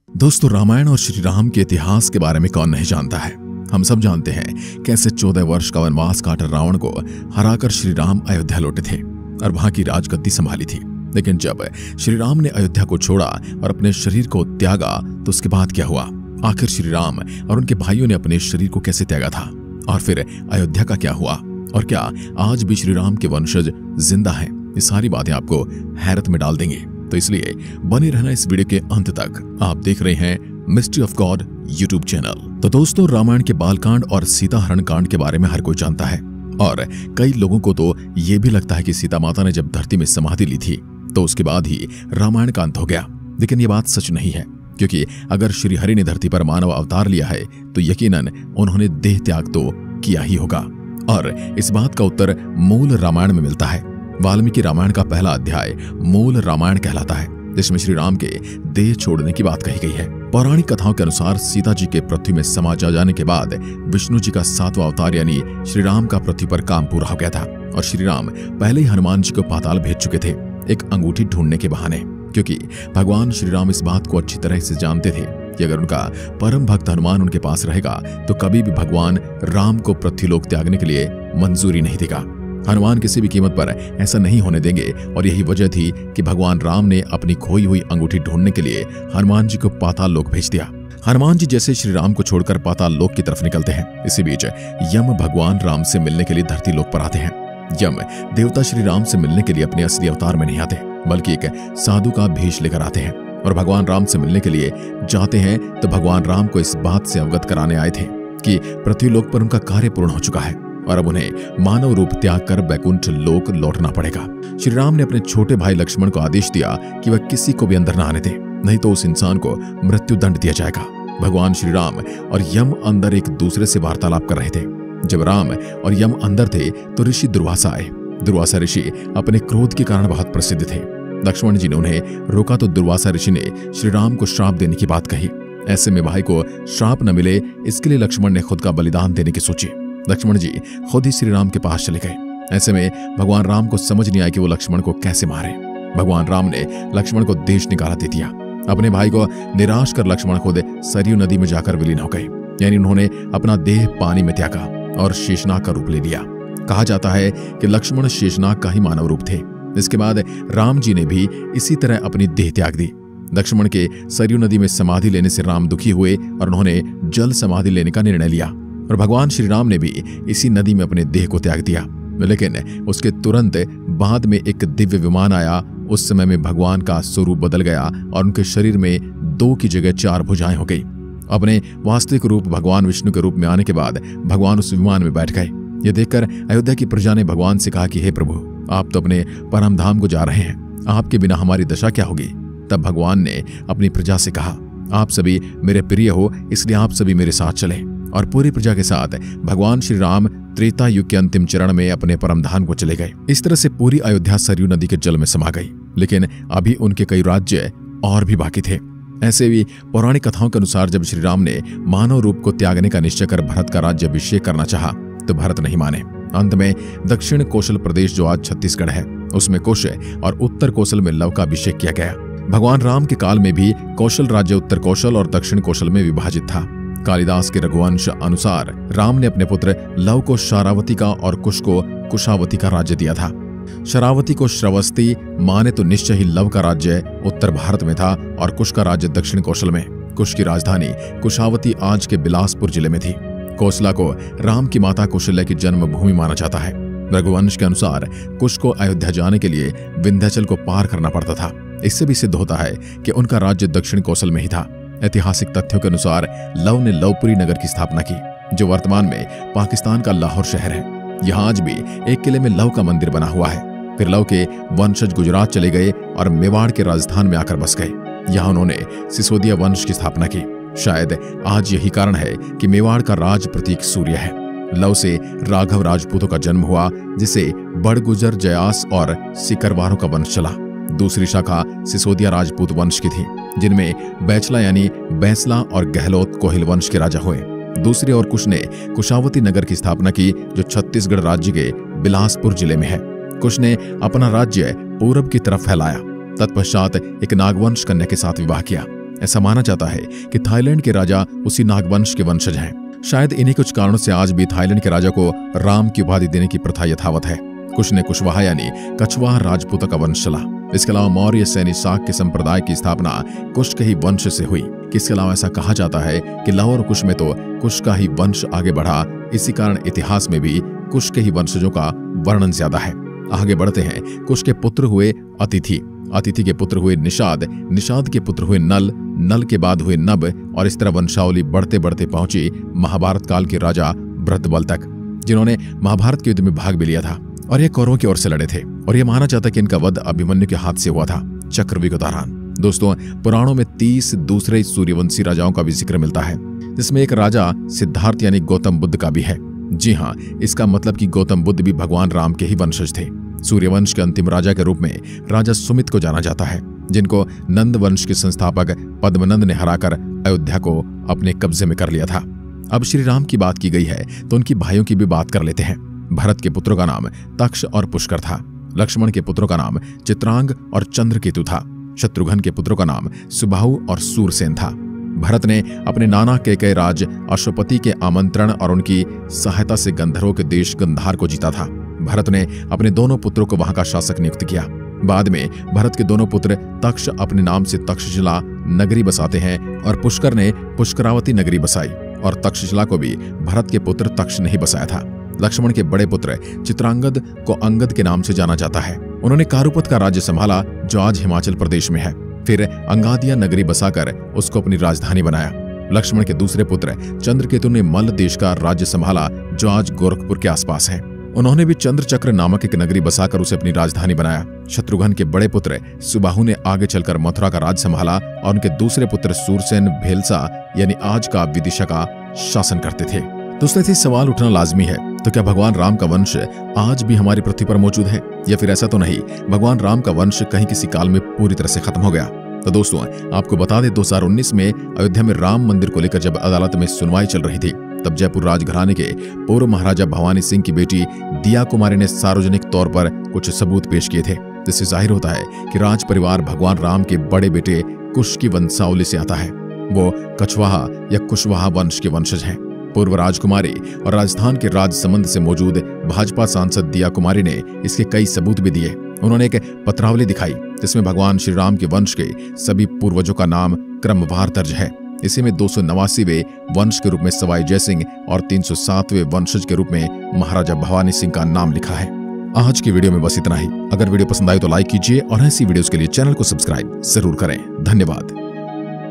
दोस्तों, रामायण और श्री राम के इतिहास के बारे में कौन नहीं जानता है। हम सब जानते हैं कैसे 14 वर्ष का वनवास काट रावण को हराकर श्री राम अयोध्या लौटे थे और वहां की राजगद्दी संभाली थी। लेकिन जब श्री राम ने अयोध्या को छोड़ा और अपने शरीर को त्यागा तो उसके बाद क्या हुआ? आखिर श्री राम और उनके भाइयों ने अपने शरीर को कैसे त्यागा था? और फिर अयोध्या का क्या हुआ? और क्या आज भी श्री राम के वंशज जिंदा हैं? ये सारी बातें आपको हैरत में डाल देंगे, तो इसलिए बने रहना इस वीडियो के अंत तक। आप देख रहे हैं mystery of god YouTube channel. तो दोस्तों, रामायण के बालकांड और सीता हरण कांड के बारे में हर कोई जानता है और कई लोगों को तो ये भी लगता है कि सीता माता ने जब धरती में समाधि ली थी तो उसके बाद ही रामायण का अंत हो गया। लेकिन ये बात सच नहीं है, क्योंकि अगर श्री हरि ने धरती पर मानव अवतार लिया है तो यकीनन उन्होंने देह त्याग तो किया ही होगा। और इस बात का उत्तर मूल रामायण में मिलता है। वाल्मीकि रामायण का पहला अध्याय मूल रामायण कहलाता है, जिसमें श्री राम के देह छोड़ने की बात कही गई है। पौराणिक कथाओं के अनुसार सीता जी के पृथ्वी में समा जाने के बाद विष्णु जी का 7वां अवतार यानी श्री राम का पृथ्वी पर काम पूरा हो गया था और श्री राम पहले ही हनुमान जी को पाताल भेज चुके थे, एक अंगूठी ढूंढने के बहाने, क्योंकि भगवान श्री राम इस बात को अच्छी तरह से जानते थे कि अगर उनका परम भक्त हनुमान उनके पास रहेगा तो कभी भी भगवान राम को पृथ्वीलोक त्यागने के लिए मंजूरी नहीं देगा। हनुमान किसी भी कीमत पर ऐसा नहीं होने देंगे और यही वजह थी कि भगवान राम ने अपनी खोई हुई अंगूठी ढूंढने के लिए हनुमान जी को पाताल लोक भेज दिया। हनुमान जी जैसे श्री राम को छोड़कर पाताल लोक की तरफ निकलते हैं, इसी बीच यम भगवान राम से मिलने के लिए धरती लोक पर आते हैं। यम देवता श्री राम से मिलने के लिए अपने असली अवतार में नहीं आते, बल्कि एक साधु का भेष लेकर आते हैं और भगवान राम से मिलने के लिए जाते हैं। तो भगवान राम को इस बात से अवगत कराने आए थे कि पृथ्वीलोक पर उनका कार्य पूर्ण हो चुका है और अब उन्हें मानव रूप त्याग कर बैकुंठ लोक लौटना पड़ेगा। श्री राम ने अपने छोटे भाई लक्ष्मण को आदेश दिया कि वह किसी को भी अंदर न आने दे, नहीं तो उस इंसान को मृत्यु दंड दिया जाएगा। भगवान श्री राम और यम अंदर एक दूसरे से वार्तालाप कर रहे थे। जब राम और यम अंदर थे तो ऋषि दुर्वासा आए। दुर्वासा ऋषि अपने क्रोध के कारण बहुत प्रसिद्ध थे। लक्ष्मण जी ने उन्हें रोका तो दुर्वासा ऋषि ने श्री राम को श्राप देने की बात कही। ऐसे में भाई को श्राप न मिले, इसके लिए लक्ष्मण ने खुद का बलिदान देने की सोची। लक्ष्मण जी खुद ही श्री राम के पास चले गए। ऐसे में भगवान राम को समझ नहीं आया कि वो लक्ष्मण को कैसे मारे। भगवान राम ने लक्ष्मण को देश निकाला दे दिया। अपने भाई को निराश कर लक्ष्मण खुद सरयू नदी में जाकर विलीन हो गए, यानी उन्होंने अपना देह पानी में त्यागा और शेषनाग का रूप ले लिया। कहा जाता है कि लक्ष्मण शेषनाग का ही मानव रूप थे। इसके बाद राम जी ने भी इसी तरह अपनी देह त्याग दी। लक्ष्मण के सरयू नदी में समाधि लेने से राम दुखी हुए और उन्होंने जल समाधि लेने का निर्णय लिया और भगवान श्री राम ने भी इसी नदी में अपने देह को त्याग दिया। लेकिन उसके तुरंत बाद में एक दिव्य विमान आया। उस समय में भगवान का स्वरूप बदल गया और उनके शरीर में 2 की जगह 4 भुजाएं हो गई। अपने वास्तविक रूप भगवान विष्णु के रूप में आने के बाद भगवान उस विमान में बैठ गए। यह देखकर अयोध्या की प्रजा ने भगवान से कहा कि हे प्रभु, आप तो अपने परम धाम को जा रहे हैं, आपके बिना हमारी दशा क्या होगी? तब भगवान ने अपनी प्रजा से कहा, आप सभी मेरे प्रिय हो, इसलिए आप सभी मेरे साथ चलें। और पूरी प्रजा के साथ भगवान श्री राम त्रेता युग के अंतिम चरण में अपने परम धाम को चले गए। इस तरह से पूरी अयोध्या सरयू नदी के जल में समा गई। लेकिन अभी उनके कई राज्य और भी बाकी थे। ऐसे भी पौराणिक कथाओं के अनुसार जब श्री राम ने मानव रूप को त्यागने का निश्चय कर भरत का राज्य अभिषेक करना चाहा तो भरत नहीं माने। अंत में दक्षिण कौशल प्रदेश, जो आज छत्तीसगढ़ है, उसमें कुश और उत्तर कौशल में लव का अभिषेक किया गया। भगवान राम के काल में भी कौशल राज्य उत्तर कौशल और दक्षिण कौशल में विभाजित था। कालिदास के रघुवंश अनुसार राम ने अपने पुत्र लव को शारावती का और कुश को कुशावती का राज्य दिया था। शरावती को श्रवस्ती माने तो निश्चय ही लव का राज्य उत्तर भारत में था और कुश का राज्य दक्षिण कौशल में। कुश की राजधानी कुशावती आज के बिलासपुर जिले में थी। कौशला को राम की माता कौशल्या की जन्मभूमि माना जाता है। रघुवंश के अनुसार कुश को अयोध्या जाने के लिए विंध्याचल को पार करना पड़ता था। इससे भी सिद्ध होता है कि उनका राज्य दक्षिण कौशल में ही था। ऐतिहासिक तथ्यों के अनुसार लव ने लवपुरी नगर की स्थापना की, जो वर्तमान में पाकिस्तान का लाहौर शहर है। यहाँ आज भी एक किले में लव का मंदिर बना हुआ है। फिर लव के वंशज गुजरात चले गए और मेवाड़ के राजस्थान में आकर बस गए। यहाँ उन्होंने सिसोदिया वंश की स्थापना की। शायद आज यही कारण है कि मेवाड़ का राज प्रतीक सूर्य है। लव से राघव राजपूतों का जन्म हुआ, जिसे बड़गुजर, जयास और सिकरवारों का वंश चला। दूसरी शाखा सिसोदिया राजपूत वंश की थी, जिनमें बैचला यानी बैसला और गहलोत कोहिल वंश के राजा हुए। दूसरी ओर कुश ने कुशावती नगर की स्थापना की, जो छत्तीसगढ़ राज्य के बिलासपुर जिले में है। कुश ने अपना राज्य पूरब की तरफ फैलाया। तत्पश्चात एक नागवंश कन्या के साथ विवाह किया। ऐसा माना जाता है कि थाईलैंड के राजा उसी नागवंश के वंशज हैं। शायद इन्हीं कुछ कारणों से आज भी थाईलैंड के राजा को राम की उपाधि देने की प्रथा यथावत है। कुश ने कुशवाहा यानी कछवाहा राजपूतों का वंश चला। इसके अलावा मौर्य सैनी शाक के संप्रदाय की स्थापना कुश के ही वंश से हुई। इसके अलावा ऐसा कहा जाता है कि लव और कुश में तो कुश का ही वंश आगे बढ़ा। इसी कारण इतिहास में भी कुश के ही वंशजों का वर्णन ज्यादा है। आगे बढ़ते हैं। कुश के पुत्र हुए अतिथि, अतिथि के पुत्र हुए निषाद, निषाद के पुत्र हुए नल, नल के बाद हुए नब, और इस तरह वंशावली बढ़ते बढ़ते पहुंची महाभारत काल के राजा भृतबल तक, जिन्होंने महाभारत के युद्ध में भाग भी लिया था और ये कौरवों की ओर से लड़े थे। और ये माना जाता कि इनका वध अभिमन्यु के हाथ से हुआ था चक्रव्यूह के दौरान। दोस्तों, पुराणों में 30 दूसरे सूर्यवंशी राजाओं का भी जिक्र मिलता है, जिसमें एक राजा सिद्धार्थ यानी गौतम बुद्ध का भी है। जी हाँ, इसका मतलब कि गौतम बुद्ध भी भगवान राम के ही वंशज थे। सूर्यवंश के अंतिम राजा के रूप में राजा सुमित को जाना जाता है, जिनको नंद वंश के संस्थापक पद्मनंद ने हराकर अयोध्या को अपने कब्जे में कर लिया था। अब श्री राम की बात की गई है तो उनकी भाइयों की भी बात कर लेते हैं। भरत के पुत्रों का नाम तक्ष और पुष्कर था। लक्ष्मण के पुत्रों का नाम चित्रांग और चंद्रकेतु था। शत्रुघ्न के पुत्रों का नाम सुबाहु और सूरसेन था। भरत ने अपने नाना कैकेयी राज अश्वपति के आमंत्रण और उनकी सहायता से गंधर्वों के देश गंधार को जीता था। भरत ने अपने दोनों पुत्रों को वहां का शासक नियुक्त किया। बाद में भरत के दोनों पुत्र तक्ष अपने नाम से तक्षशिला नगरी बसाते हैं और पुष्कर ने पुष्करावती नगरी बसाई, और तक्षशिला को भी भरत के पुत्र तक्ष ने ही बसाया था। लक्ष्मण के बड़े पुत्र चित्रांगद को अंगद के नाम से जाना जाता है। उन्होंने कारुपत का राज्य संभाला, जो आज हिमाचल प्रदेश में है। फिर अंगादिया नगरी बसाकर उसको अपनी राजधानी बनाया। लक्ष्मण के दूसरे पुत्र चंद्रकेतु ने मल्ल देश का राज्य संभाला, जो आज गोरखपुर के आसपास है। उन्होंने भी चंद्रचक्र नामक एक नगरी बसाकर उसे अपनी राजधानी बनाया। शत्रुघ्न के बड़े पुत्र सुबाहु ने आगे चलकर मथुरा का राज संभाला, और उनके दूसरे पुत्र सूरसेन भेलसा यानी आज का विदिशा का शासन करते थे। दोस्तों, ऐसे सवाल उठना लाजमी है, तो क्या भगवान राम का वंश आज भी हमारी पृथ्वी पर मौजूद है, या फिर ऐसा तो नहीं भगवान राम का वंश कहीं किसी काल में पूरी तरह से खत्म हो गया? तो दोस्तों, आपको बता दें, 2019 में अयोध्या में राम मंदिर को लेकर जब अदालत में सुनवाई चल रही थी, तब जयपुर राजघराने के पूर्व महाराजा भवानी सिंह की बेटी दिया कुमारी ने सार्वजनिक तौर पर कुछ सबूत पेश किए थे, जिससे जाहिर होता है कि राज परिवार भगवान राम के बड़े बेटे कुश की वंशावली से आता है। वो कछवाहा या कुशवाहा वंश के वंशज हैं। पूर्व राजकुमारी और राजस्थान के राजसमंद से मौजूद भाजपा सांसद दिया कुमारी ने इसके कई सबूत भी दिए। उन्होंने एक पत्रावली दिखाई, जिसमें भगवान श्री राम के वंश के सभी पूर्वजों का नाम क्रमवार दर्ज है। इसी में 289वें वंश के रूप में सवाई जयसिंह और 307वें वंशज के रूप में महाराजा भवानी सिंह का नाम लिखा है। आज की वीडियो में बस इतना ही। अगर वीडियो पसंद आई तो लाइक कीजिए और ऐसी वीडियोस के लिए चैनल को सब्सक्राइब जरूर करें। धन्यवाद।